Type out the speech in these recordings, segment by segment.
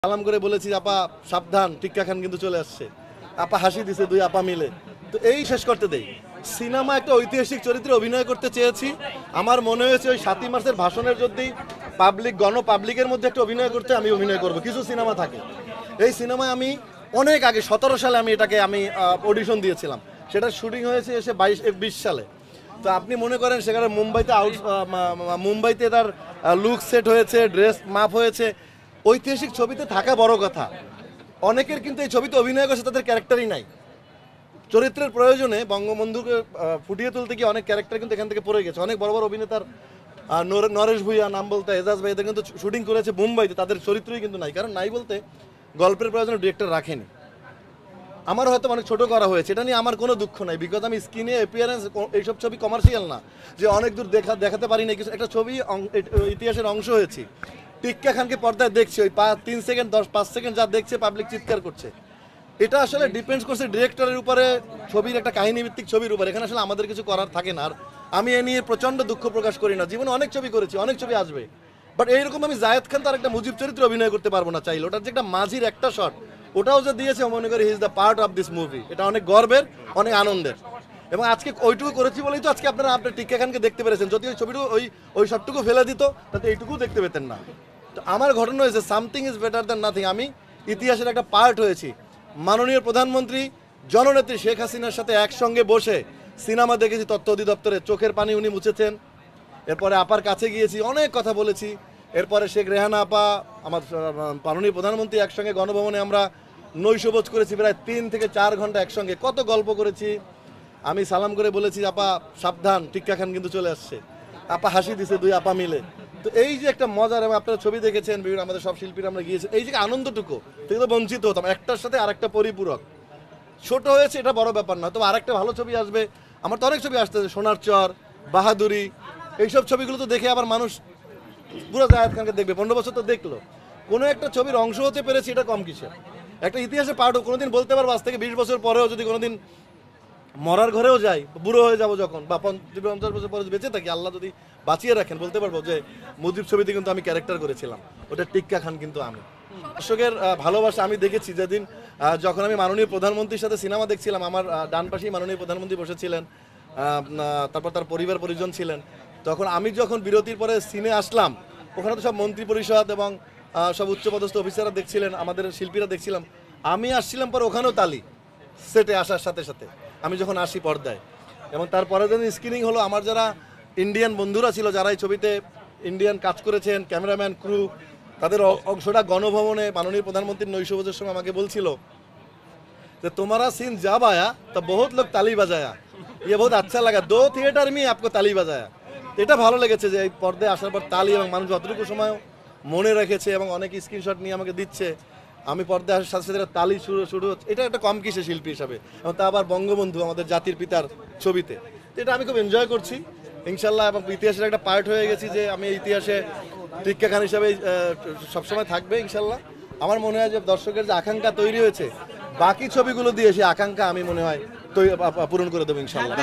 সালাম করে বলেছি আপা সাবধান, টিক্কা খান কিন্তু চলে আসছে। আপা হাসি দিছে, দুই আপা মিলে। তো এই শেষ করতে দেই, সিনেমা একটা ঐতিহাসিক চরিত্রে অভিনয় করতে চেয়েছি। আমার মনে হয়েছে ওই ৭ই মার্চের ভাষণের যদি পাবলিকের মধ্যে একটা অভিনয় করতে আমি অভিনয় করব। কিছু সিনেমা থাকে, এই সিনেমায় আমি অনেক আগে ১৭ সালে আমি অডিশন দিয়েছিলাম। সেটা শুটিং হয়েছে এসে ২০ সালে। তো আপনি মনে করেন সেখানে মুম্বাইতে তার লুক সেট হয়েছে, ড্রেস মাপ হয়েছে। ঐতিহাসিক ছবিতে থাকা বড় কথা, অনেকের কিন্তু এই ছবিতে অভিনয় করছে তাদের ক্যারেক্টারই নাই। চরিত্রের প্রয়োজনে বঙ্গবন্ধুকে ফুটিয়ে তুলতে গিয়ে অনেক ক্যারেক্টার কিন্তু এখান থেকে পড়ে গেছে। অনেক বড় বড় অভিনেতার নরেশ ভুইয়া নাম বলতে, এজাজ ভাই, এদের কিন্তু শুটিং করেছে মুম্বাইতে, তাদের চরিত্রই কিন্তু নাই। কারণ নাই বলতে গল্পের প্রয়োজনে ডিরেক্টর রাখেনি। আমার হয়তো অনেক ছোট করা হয়েছে, এটা নিয়ে আমার কোনো দুঃখ নাই। বিকজ আমি স্ক্রিনে অ্যাপিয়ারেন্স, এইসব ছবি কমার্শিয়াল না যে অনেক দূর দেখাতে পারি না। কিছু একটা ছবি ইতিহাসের অংশ হয়েছি। টিক্কা খানকে পর্দায় দেখছি, ওই 3 সেকেন্ড 5 সেকেন্ড যা দেখছে পাবলিক চিৎকার করছে। এটা আসলে ডিপেন্ডস করছে ডিরেক্টরের উপরে, ছবির একটা কাহিনীভিত্তিক ছবির উপর। এখানে আসলে আমাদের কিছু করার থাকে না। আর আমি এ নিয়ে প্রচণ্ড দুঃখ প্রকাশ করি না। জীবনে অনেক ছবি করেছি, অনেক ছবি আসবে, বাট এইরকম আমি জায়েদ খান তার একটা মুজিব চরিত্রে অভিনয় করতে পারবো না চাইলে। ওটার যে একটা মাঝির একটা শট, ওটাও যে দিয়েছে, মনে করি he is the part of this movie. এটা অনেক গর্বের, অনেক আনন্দের। এবং আজকে ওইটুকু করেছি বলেই তো আজকে আপনার টিক্কা খানকে দেখতে পেরেছেন। যদি ওই ছবিটুকু ওই শটটুকু ফেলে দিত তাতে এইটুকু দেখতে পেতেন না। তো আমার ঘটনা হয়েছে something is better than nothing. আমি ইতিহাসের একটা পার্ট হয়েছি। মাননীয় প্রধানমন্ত্রী জননেত্রী শেখ হাসিনার সাথে একসঙ্গে বসে সিনেমা দেখেছি তথ্য অধিদপ্তরে, চোখের পানি উনি মুছেছেন। এরপরে আপার কাছে গিয়েছি, অনেক কথা বলেছি। এরপরে শেখ রেহানা আপা, আমার মাননীয় প্রধানমন্ত্রী একসঙ্গে গণভবনে আমরা নৈশভোজ করেছি প্রায় 3 থেকে 4 ঘন্টা একসঙ্গে, কত গল্প করেছি। আমি সালাম করে বলেছি আপা সাবধান, টিক্কা খান কিন্তু চলে আসছে। আপা হাসি দিছে, দুই আপা মিলে। তো এই যে একটা মজার, এবং আপনারা ছবি দেখেছেন, বিভিন্ন আমাদের সব শিল্পীরা আমরা গিয়েছি, এই যে আনন্দটুকু থেকে তো বঞ্চিত হতাম। একটার সাথে আরেকটা পরিপূরক। ছোট হয়েছে এটা বড় ব্যাপার না, তবে আরেকটা ভালো ছবি আসবে। আমার তো অনেক ছবি আসতেছে, সোনার চর, বাহাদুরি, এইসব ছবিগুলো তো দেখে আবার মানুষ পুরো জায়েদ খানকে দেখবে। 15 বছর তো দেখলো, কোনো একটা ছবির অংশ হতে পেরেছি, এটা কম কিসের। একটা ইতিহাসে পার্টও কোনোদিন বলতে পারবো, আজ থেকে 20 বছর পরেও যদি কোনোদিন মরার ঘরেও যাই, বুড়ো হয়ে যাবো যখন, বা 50 বছর পরে বেঁচে থাকি, আল্লাহ যদি বাঁচিয়ে রাখেন, বলতে পারবো যে মুজিব ছবিতে কিন্তু আমি ক্যারেক্টার করেছিলাম, ওটা টিক্কা খান কিন্তু আমি। দর্শকের ভালোবাসা আমি দেখেছি যেদিন যখন আমি মাননীয় প্রধানমন্ত্রীর সাথে সিনেমা দেখছিলাম। আমার ডান পাশেই মাননীয় প্রধানমন্ত্রী বসেছিলেন, তারপর তার পরিবার পরিজন ছিলেন। তখন আমি যখন বিরতির পরে সিনে আসলাম, ওখানে তো সব মন্ত্রী পরিষদ এবং সব উচ্চপদস্থ অফিসাররা দেখছিলেন, আমাদের শিল্পীরা দেখছিলাম। আমি আসছিলাম পরে, ওখানেও তালি সেটে আসার সাথে সাথে আমি যখন আসি পর্দায়। এবং তারপরে যখন স্ক্রিনিং হলো, আমার যারা ইন্ডিয়ান বন্ধুরা ছিল, যারা এই ছবিতে ইন্ডিয়ান কাজ করেছেন, ক্যামেরাম্যান, ক্রু, তাদের অংশটা গণভবনে মাননীয় প্রধানমন্ত্রীর নৈশভোজের সময় আমাকে বলছিল যে তোমারা সিন जब आया तब बहुत लोग ताली बजाया, ये बहुत अच्छा लगा, 2 थिएटर में आपको ताली बजाया। এটা ভালো লেগেছে যে এই পর্দায় আসার পর তালি, এবং মানুষ যতটুকু সময় মনে রেখেছে এবং অনেক স্ক্রিনশট নিয়ে আমাকে দিচ্ছে। আমি পর্দায় আসার সাথে সাথে তালি শুরু হচ্ছে, এটা একটা কম কিসে শিল্পী হিসাবে, এবং তা আবার বঙ্গবন্ধু আমাদের জাতির পিতার ছবিতে। তো এটা আমি খুব এনজয় করছি ইনশাল্লাহ, এবং ইতিহাসের একটা পার্ট হয়ে গেছি যে আমি ইতিহাসে টিক্কা খান হিসাবে সবসময় থাকবে ইনশাল্লাহ। আমার মনে হয় যে দর্শকের যে আকাঙ্ক্ষা তৈরি হয়েছে, বাকি ছবিগুলো দিয়ে সেই আকাঙ্ক্ষা আমি মনে হয় পূরণ করে দেবো ইনশাল্লাহ।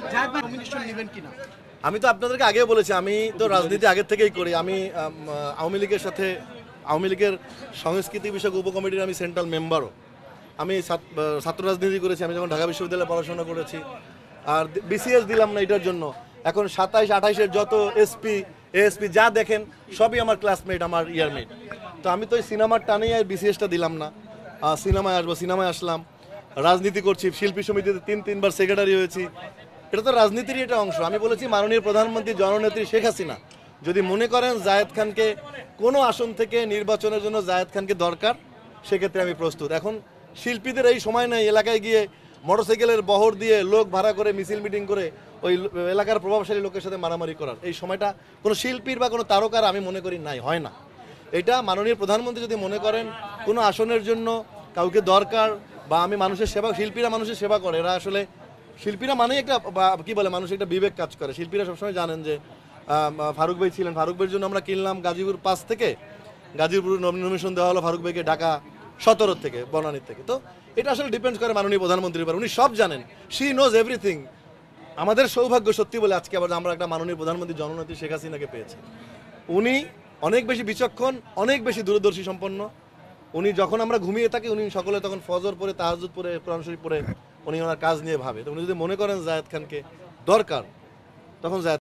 আমি তো আপনাদেরকে আগেও বলেছি, আমি তো রাজনীতি আগের থেকেই করি। আমি আওয়ামী লীগের সাথে, আওয়ামী লীগের সংস্কৃতি বিষয়ক উপকমিটির আমি সেন্ট্রাল মেম্বারও। আমি ছাত্র রাজনীতি করেছি, আমি যখন ঢাকা বিশ্ববিদ্যালয়ে পড়াশোনা করেছি। আর বিসিএস দিলাম না এটার জন্য। এখন 27-28-এর যত এসপি এএসপি যা দেখেন সবই আমার ক্লাসমেট, আমার ইয়ারমেট। তো আমি তো ওই সিনেমার টানেই আর বিসিএসটা দিলাম না। সিনেমায় আসবো, সিনেমায় আসলাম, রাজনীতি করছি, শিল্পী সমিতিতে 3 বার সেক্রেটারি হয়েছি। এটা তো রাজনীতিরই একটা অংশ। আমি বলেছি মাননীয় প্রধানমন্ত্রী জননেত্রী শেখ হাসিনা যদি মনে করেন জায়েদ খানকে কোনো আসন থেকে নির্বাচনের জন্য জায়েদ খানকে দরকার, সেক্ষেত্রে আমি প্রস্তুত। এখন শিল্পীদের এই সময় নেই এলাকায় গিয়ে মোটরসাইকেলের বহর দিয়ে লোক ভাড়া করে মিছিল মিটিং করে ওই এলাকার প্রভাবশালী লোকের সাথে মারামারি করার এই সময়টা কোনো শিল্পীর বা কোনো তারকার আমি মনে করি নাই, হয় না। এটা মাননীয় প্রধানমন্ত্রী যদি মনে করেন কোনো আসনের জন্য কাউকে দরকার, বা আমি মানুষের সেবা, শিল্পীরা মানুষের সেবা করে, এরা আসলে শিল্পীরা মানেই একটা কি বলে, মানুষ একটা বিবেক কাজ করে। শিল্পীরা সবসময় জানেন যে ফারুক ভাই ছিলেন, ফারুক ভাইয়ের জন্য আমরা কিনলাম গাজীপুর 5 থেকে, গাজীপুর নমিনেশন দেওয়া হলো ফারুক ভাইকে ঢাকা 17 থেকে, বনানীর থেকে। তো এটা আসলে ডিপেন্ডস করে মাননীয় প্রধানমন্ত্রীর উপর, উনি সব জানেন, শি নোজ এভরিথিং। আমাদের সৌভাগ্য সত্যি বলে আজকে আবার আমরা একটা মাননীয় প্রধানমন্ত্রী জননেত্রী শেখ হাসিনাকে পেয়েছি। উনি অনেক বেশি বিচক্ষণ, অনেক বেশি দূরদর্শী সম্পন্ন, উনি যখন আমরা ঘুমিয়ে থাকি উনি সকলে তখন ফজর পড়ে তাহাজ্জুদ পড়ে কোরআন শরীফ পড়ে উনি ওনার কাজ নিয়ে ভাবে। তো উনি যদি মনে করেন জায়েদ খানকে দরকার তখন জায়েদ